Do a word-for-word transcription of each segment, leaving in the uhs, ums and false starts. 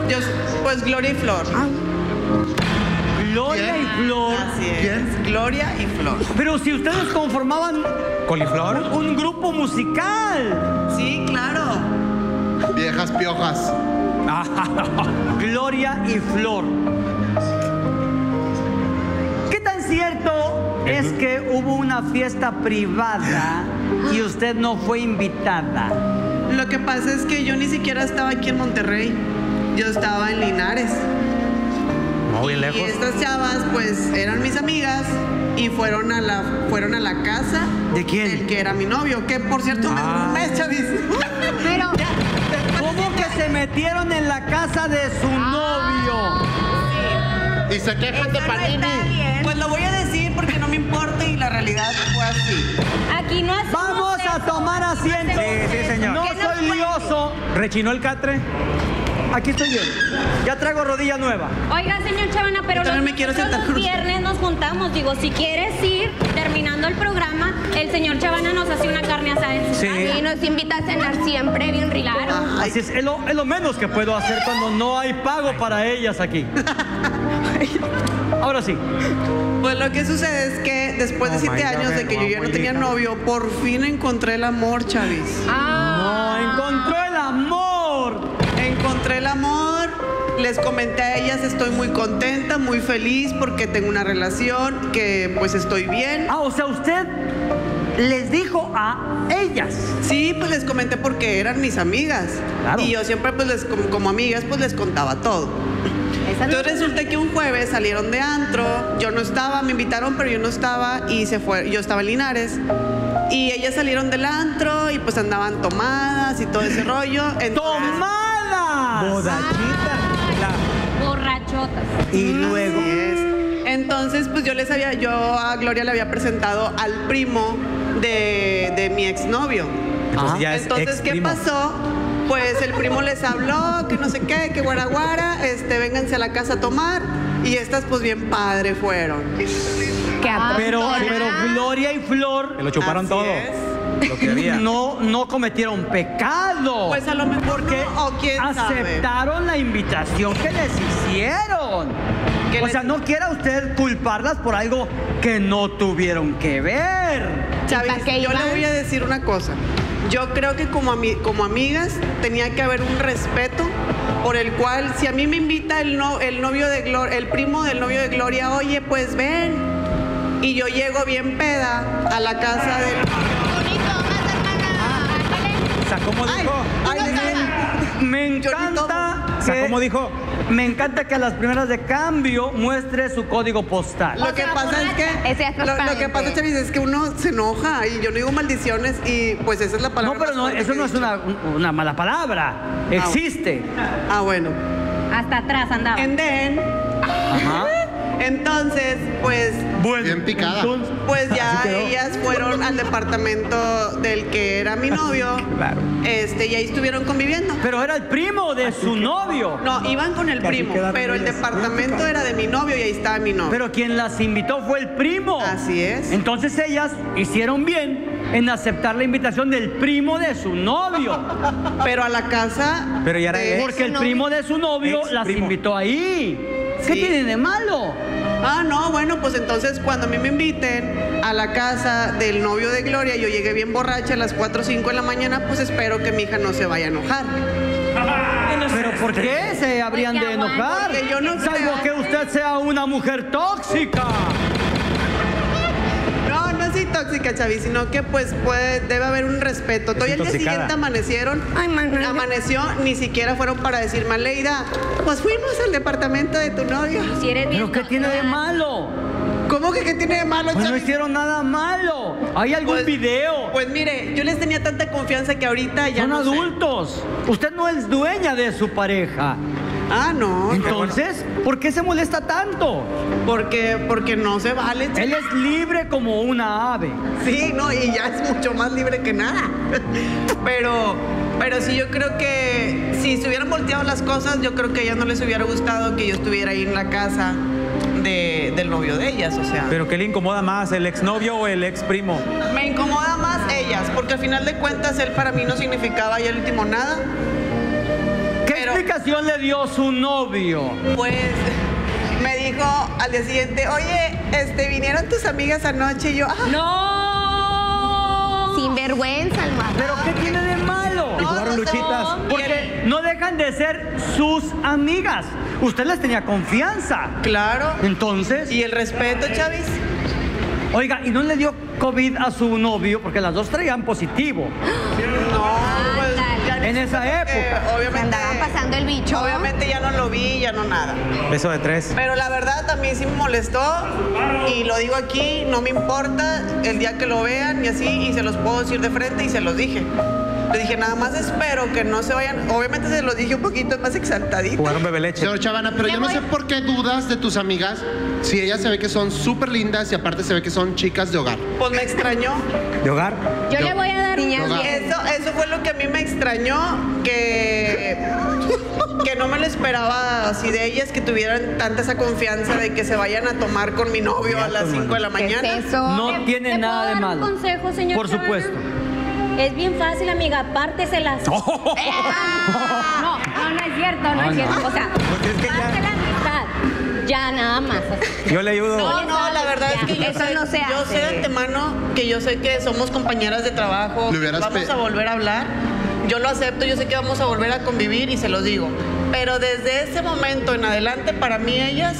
Yo, pues Gloria y Flor. Ah. Gloria ¿Quién? y Flor. Así es. ¿Quién? Gloria y Flor. Pero si ustedes conformaban ¿Coliflor? un grupo musical. Sí, claro. Viejas piojas. Gloria y Flor. ¿Qué tan cierto es que hubo una fiesta privada y usted no fue invitada? Lo que pasa es que yo ni siquiera estaba aquí en Monterrey. Yo estaba en Linares. Muy lejos. Y estas chavas, pues, eran mis amigas y fueron a la, fueron a la casa. ¿De quién? Del que era mi novio, que por cierto me duró un mes, chavis. Pero, ¿Cómo que se metieron en la casa de su novio? Y se quejan de eso no Panini. está bien. Pues lo voy a decir porque no me importa y la realidad fue así. Aquí no hacemos Vamos a eso. tomar asiento. Sí, sí, señor. No ¿Qué nos soy puede? lioso. ¿Rechinó el catre? Aquí estoy bien. Ya traigo rodilla nueva. Oiga, señor Chavana, pero Yo también los, me quiero nosotros sentar con los usted. viernes nos juntamos. Digo, si quieres ir, terminando el programa, el señor Chavana nos hace una carne asada en su Sí. casa. Y nos invita a cenar siempre, bien rico. Claro. Así es, es lo, es lo menos que puedo hacer cuando no hay pago para ellas aquí. Ahora sí. Pues lo que sucede es que después de Oh, siete my años God, de que yo ya no abuelita. tenía novio, por fin encontré el amor, chavis. No, Ah. encontró el amor. Encontré el amor, les comenté a ellas, estoy muy contenta, muy feliz porque tengo una relación, que pues estoy bien. Ah, o sea, usted les dijo a ellas. Sí, pues les comenté porque eran mis amigas. Claro. Y yo siempre pues les, como, como amigas pues les contaba todo. Esa no- Entonces resulta que un jueves salieron de antro, yo no estaba, me invitaron pero yo no estaba y se fue, yo estaba en Linares. Y ellas salieron del antro y pues andaban tomadas y todo ese rollo. Entonces- ¡Tomadas! Bodachita. Borrachotas. Y luego. Así es. Entonces, pues yo les había, yo a Gloria le había presentado al primo de, de mi exnovio. Entonces ya es Entonces, ex ¿qué primo. pasó? Pues el primo les habló, que no sé qué, que guara guara, este, vénganse a la casa a tomar. Y estas, pues bien padre fueron. Qué Pero, apostona. pero Gloria y Flor Se lo chuparon Así todo. es. Lo que había. no, no cometieron pecado. Pues a lo mejor porque no, o quién sabe. aceptaron la invitación que les hicieron. ¿Qué O les- sea, no quiera usted culparlas por algo que no tuvieron que ver. Chavis, para qué yo le iban? voy a decir una cosa. Yo creo que como, ami- como amigas tenía que haber un respeto por el cual, si a mí me invita el, no, el novio de Gloria, el primo del novio de Gloria, oye, pues ven. Y yo llego bien peda a la casa del... O sea, ¿cómo Ay, dijo? ay, ay, Me Yo ni encanta O sea, que- ¿cómo dijo? Me encanta que a las primeras de cambio muestre su código postal. Lo que sea, pasa es que ese es lo, lo que transparente. pasa, Chavis, es que uno se enoja y yo no digo maldiciones y pues esa es la palabra. No, pero más no, fuerte eso que no he es dicho. una, una mala palabra. Existe. Ah, bueno. Hasta atrás andaba. And then, Ajá. entonces, pues Bueno, Bien picada. entonces- Pues ya Así quedó. ellas fueron al departamento del que era mi novio. Claro. Este, y ahí estuvieron conviviendo. Pero era el primo de su novio. No, iban con el Que así primo, quedaron pero el ellas. departamento era de mi novio y ahí estaba mi novio. Pero quien las invitó fue el primo. Así es. Entonces ellas hicieron bien en aceptar la invitación del primo de su novio. Pero a la casa. Pero ya era de- ex. Porque el primo de su novio Ex las primo. invitó ahí. ¿Qué Sí. tiene de malo? Ah, no, bueno, pues entonces cuando a mí me inviten a la casa del novio de Gloria, yo llegué bien borracha a las cuatro o cinco de la mañana, pues espero que mi hija no se vaya a enojar. ¿Pero por qué se habrían Porque de enojar? Porque yo no Salvo creo- que usted sea una mujer tóxica. No, no soy tóxica, Chavi, sino que pues puede, debe haber un respeto. Todavía el día intoxicada. siguiente amanecieron, Ay, man, amaneció, ni siquiera fueron para decirme, Aleida, pues fuimos al departamento de tu novio. Si eres bien ¿Pero qué tiene de tóxica. malo? ¿Cómo que qué tiene de malo, Pues no Chavi? hicieron nada malo. ¿Hay algún Pues- video? Pues mire, yo les tenía tanta confianza que ahorita ya Son no sé. adultos. Usted no es dueña de su pareja. Ah, no. Entonces, ¿por qué se molesta tanto? Porque, porque no se vale. Chavi. Él es libre como una ave. Sí, no, y ya es mucho más libre que nada. Pero, pero sí, yo creo que si se hubieran volteado las cosas, yo creo que a ella no les hubiera gustado que yo estuviera ahí en la casa de, del novio de ellas, o sea. ¿Pero qué le incomoda más, el exnovio o el ex primo? Me incomoda más ellas, porque al final de cuentas él para mí no significaba ya el último nada. ¿Qué Pero- explicación le dio su novio? Pues me dijo al día siguiente, oye, este, vinieron tus amigas anoche y yo, ah, ¡No! Sin vergüenza, Alma. ¿Pero qué tiene de malo? Y jugaron no sé, luchitas. Porque no dejan de ser sus amigas. Usted les tenía confianza. claro. Entonces, Y el respeto, Chavis. oiga, ¿y no le dio COVID a su novio? Porque las dos traían positivo. No, pues Ándale. ya ni En esa siquiera que época. Se obviamente, andaban pasando el bicho. obviamente ya no lo vi, ya no nada. Beso de tres. Pero la verdad también sí me molestó y lo digo aquí, no me importa el día que lo vean y así, y se los puedo decir de frente y se los dije. Le dije, nada más espero que no se vayan, obviamente se los dije un poquito más exaltadito. Jugaron bebé leche. Señor Chavana, pero yo no sé por qué dudas de tus amigas si ellas se ve que son súper lindas y aparte se ve que son chicas de hogar. Pues me extrañó. ¿De hogar? Yo Yo- le voy a dar Niñas Hogar. bien. Eso, eso fue lo que a mí me extrañó, que, que no me lo esperaba así de ellas, que tuvieran tanta esa confianza de que se vayan a tomar con mi novio a las cinco de la ¿Qué mañana. es eso? No ¿Le- tiene le nada puedo de dar malo. un consejo, señor Por Chavana? supuesto. Es bien fácil, amiga, apárteselas. No, no, no es cierto, no, Ah, es cierto. no. O sea, Porque es que ya- parte la amistad. Ya, nada más. Yo le ayudo. No, no, la verdad es que yo Eso sé, no se yo hace. sé de antemano que yo sé que somos compañeras de trabajo, Le hubieras vamos pe- a volver a hablar. Yo lo acepto, yo sé que vamos a volver a convivir y se los digo. Pero desde ese momento en adelante, para mí ellas,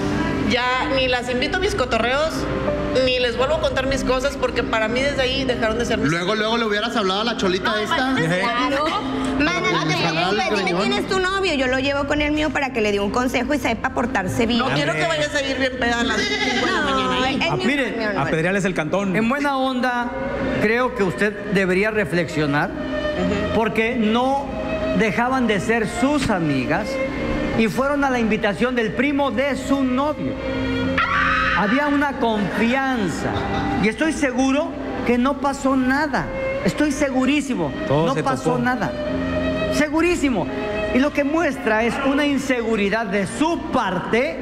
ya ni las invito a mis cotorreos, ni les vuelvo a contar mis cosas, porque para mí desde ahí dejaron de ser mis Luego, luego le hubieras hablado a la cholita esta. Claro. Mana, no te Ojalá preocupes, le dime cañón. quién es tu novio. Yo lo llevo con el mío para que le dé un consejo y sepa portarse bien. No quiero que vayas a ir bien peda a las cinco de la mañana. el ahí. Ah, mío, mire, el mío no. Apedreales el cantón. En buena onda, creo que usted debería reflexionar porque no dejaban de ser sus amigas y fueron a la invitación del primo de su novio. Había una confianza y estoy seguro que no pasó nada. Estoy segurísimo, Todo no se pasó topó. nada. Segurísimo. Y lo que muestra es una inseguridad de su parte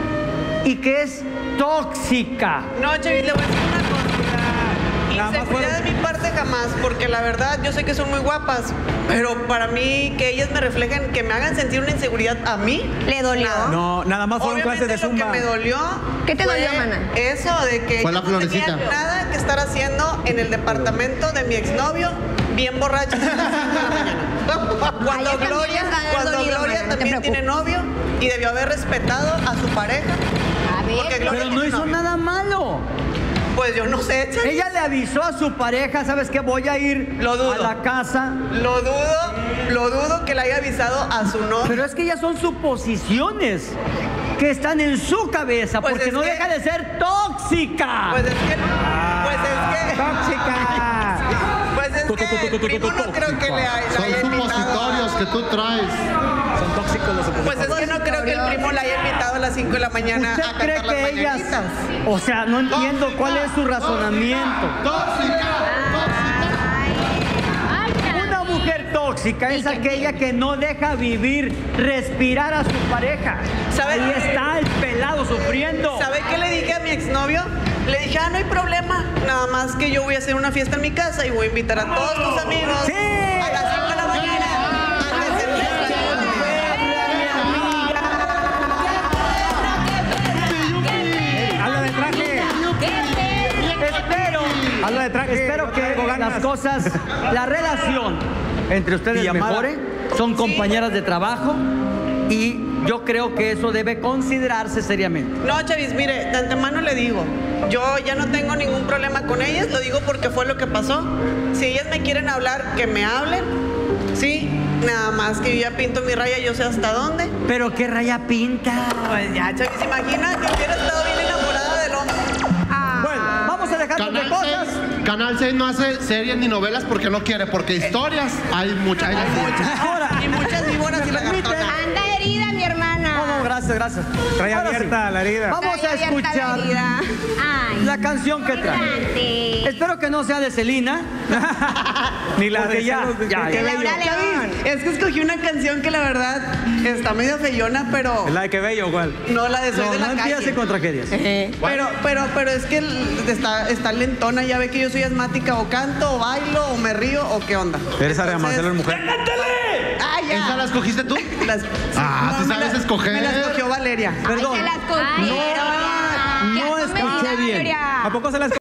y que es tóxica. No, Chavis, le voy a decir una cosa. Nada más Inseguridad fueron- de mi parte jamás, porque la verdad yo sé que son muy guapas, pero para mí que ellas me reflejen, que me hagan sentir una inseguridad a mí. ¿Le dolió? nada. No, nada más fueron Obviamente clases de lo que zumba. me dolió. ¿Qué te fue dolió, mana? Eso de que Fue yo la no tenía florecita. nada que estar haciendo en el departamento de mi exnovio, bien borracho. a las cinco de la mañana. Cuando Ay, ya también Gloria, les ha de haber cuando dolido, Gloria mana, no te también tiene novio y debió haber respetado a su pareja. A ver, Porque Gloria Pero no tiene hizo novio. nada malo. Pues yo no sé, Chavis. Ella le avisó a su pareja, ¿sabes qué? Voy a ir Lo dudo. a la casa. Lo dudo, lo dudo que le haya avisado a su novio. Pero es que ellas son suposiciones que están en su cabeza Pues porque es no que- deja de ser tóxica. Pues es que, pues es que, tóxica. pues es Tu, tu, tu, tu, que tu, el tu, primo tu, no tu, creo tu, que le, haya- le Son haya invitado. supositorios que tú traes. Son tóxicos los Pues supositorios. es que no creo que el primo le haya invitado a las cinco de la mañana ¿Usted a cree cantar las que ellas, mañanitas. o sea, no entiendo cuál es su razonamiento? ¡Tóxica! Ay, ya. Una mujer tóxica es aquella que no deja vivir, respirar a su pareja. ¿Sabe? Ahí está el pelado sufriendo. ¿Sabe qué le dije a mi exnovio? Le dije, ah, no hay problema. Nada más que yo voy a hacer una fiesta en mi casa y voy a invitar a todos tus amigos ¡Sí! a las cinco de la mañana a que se mezclen. Habla de traje. Espero, Habla de traje. espero Yo que traigo ganas. las cosas, la relación entre ustedes Pijamada. mejore. Son compañeras de trabajo y yo creo que eso debe considerarse seriamente. No, Chavis, mire, de antemano le digo, yo ya no tengo ningún problema con ellas, lo digo porque fue lo que pasó. Si ellas me quieren hablar, que me hablen, sí, nada más que yo ya pinto mi raya, yo sé hasta dónde. Pero qué raya pinta. Pues ya, Chavis, imagina que hubiera estado bien enamorada del hombre. Bueno, vamos a dejar de Canal cosas. seis, Canal seis no hace series ni novelas porque no quiere, porque historias hay muchas. Hay muchas. Ahora, Y muchas víboras y lagartonas. Anda herida, mi hermana. no, no, gracias, gracias. Trae Ahora sí, abierta la herida. vamos Trae a abierta la escuchar herida. Ay, la canción que trae. grande. Espero que no sea de Celina. Ni la Porque de ya, celos de- ya, qué ya. bello. Laura León. Es que escogí una canción que la verdad está medio feyona, pero ¿Es la de qué bello cuál? no la de Soy No, de no la empiece calle. con tragedias. Pero, pero, pero es que el- está, está lentona, ya ve que yo soy asmática, o canto, o bailo, o me río, o qué onda. Eres María Entonces- Marcelo en mujer. Ay, ¿Esa la escogiste tú? Las- Ah, tú me sabes la- escoger. Me la escogió Valeria. Perdón. Ay, se las Ay, cogieron. no Qué escuché convencida, bien. Valeria. ¿A poco se las